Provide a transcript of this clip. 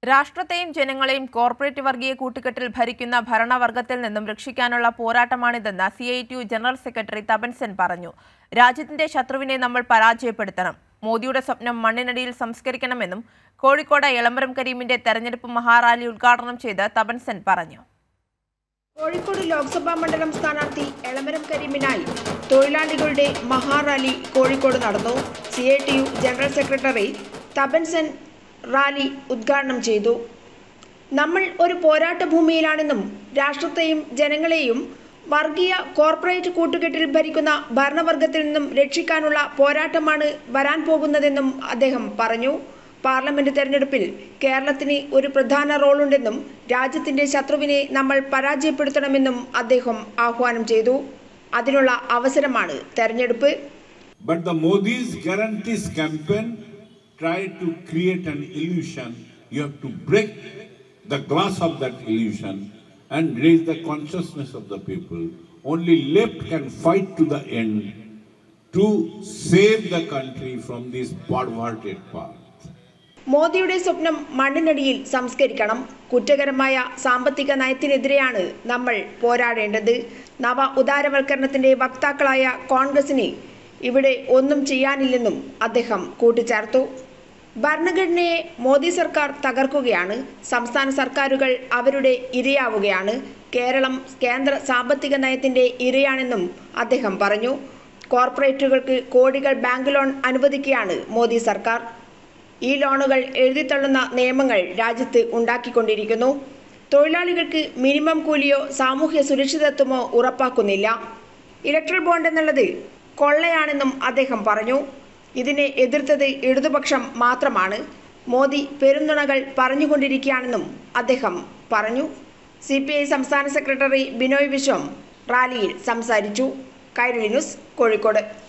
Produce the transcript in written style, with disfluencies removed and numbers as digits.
രാഷ്ട്രത്തെയും ജനങ്ങളെയും കോർപ്പറേറ്റ് വർഗീയ കൂട്ടുകെട്ടിൽ ഭരിക്കുന്ന ഭരണവർഗത്തിൽ നിന്നും രക്ഷിക്കാനുള്ള പോരാട്ടമാണിതെന്ന് CITU general secretary Tapan Sen പറഞ്ഞു. രാജ്യത്തിന്റെ ശത്രുവിനെ നമ്മൾ പരാജയപ്പെടുത്തണം. മോദിയുടെ സ്വപ്നം മണ്ണിനടിയിൽ സംസ്കരിക്കണമെന്നും കോഴിക്കോട് എളമരം കരീമിന്റെ തെരഞ്ഞെടുപ്പ് മഹാറാലി ഉദ്ഘാടനം ചെയ്ത് തപൻ സെൻ പറഞ്ഞു. കോഴിക്കോട് ലോക്സഭാ മണ്ഡലം സ്ഥാനാർത്ഥി എളമരം കരീമിനായി തൊഴിലാളികളുടെ മഹാറാലി കോഴിക്കോട് നടന്നു. CITU general secretary Tapan Sen rally ഉദ്ഘാടനം ചെയ്തു. നമ്മൾ ഒരു പോരാട്ട ഭൂമിയിലാണെന്നും രാഷ്ട്രത്തെയും ജനങ്ങളെയും വർഗീയ കോർപ്പറേറ്റ് കൂട്ടുകെട്ടിൽ ഭരിക്കുന്ന ഭരണവർഗത്തിൽ നിന്നും രക്ഷിക്കാനുള്ള പോരാട്ടമാണ് വരാൻ പോകുന്നതെന്നും അദ്ദേഹം പറഞ്ഞു. പാർലമെന്റ് തെരഞ്ഞെടുപ്പിൽ കേരളത്തിന് ഒരു പ്രധാന റോളുണ്ടെന്നും രാജ്യത്തിന്റെ ശത്രുവിനെ നമ്മൾ പരാജയപ്പെടുത്തണമെന്നും അദ്ദേഹം ആഹ്വാനം ചെയ്തു. അതിനുള്ള അവസരമാണ് തെരഞ്ഞെടുപ്പ്. But the Modi's guarantees campaign try to create an illusion. You have to break the glass of that illusion and raise the consciousness of the people. Only left can fight to the end to save the country from this perverted path. മോദിയുടെ സ്വപ്നം മണ്ണിനടിയിൽ സംസ്കരിക്കണം. കുറ്റകരമായ സാമ്പത്തിക നയത്തിനെതിരെയാണ് നമ്മൾ പോരാടേണ്ടത്. നവ ഉദാരവൽക്കരണത്തിന്റെ വക്താക്കളായ കോൺഗ്രസിന് ഇവിടെ ഒന്നും ചെയ്യാനില്ലെന്നും അദ്ദേഹം കൂട്ടിച്ചേർത്തു. ഭരണഘടനയെ മോദി സർക്കാർ തകർക്കുകയാണ്. സംസ്ഥാന സർക്കാരുകൾ അവരുടെ ഇരയാവുകയാണ്. കേരളം കേന്ദ്ര സാമ്പത്തിക നയത്തിന്റെ ഇരയാണെന്നും അദ്ദേഹം പറഞ്ഞു. കോർപ്പറേറ്റുകൾക്ക് കോടികൾ ബാങ്ക് ലോൺ അനുവദിക്കുകയാണ് മോദി സർക്കാർ. ഈ ലോണുകൾ എഴുതിത്തള്ളുന്ന നിയമങ്ങൾ രാജ്യത്ത് ഉണ്ടാക്കിക്കൊണ്ടിരിക്കുന്നു. തൊഴിലാളികൾക്ക് മിനിമം കൂലിയോ സാമൂഹ്യ സുരക്ഷിതത്വമോ ഉറപ്പാക്കുന്നില്ല. ഇലക്ട്രൽ ബോണ്ട് എന്നുള്ളത് കൊള്ളയാണെന്നും അദ്ദേഹം പറഞ്ഞു. ഇതിനെ എതിർത്തത് ഇടതുപക്ഷം മാത്രമാണ്. മോദി പെരുന്നുണകൾ പറഞ്ഞുകൊണ്ടിരിക്കുകയാണെന്നും അദ്ദേഹം പറഞ്ഞു. CPI സംസ്ഥാന സെക്രട്ടറി ബിനോയ് വിശ്വം റാലിയിൽ സംസാരിച്ചു. കൈരളി ന്യൂസ്, കോഴിക്കോട്.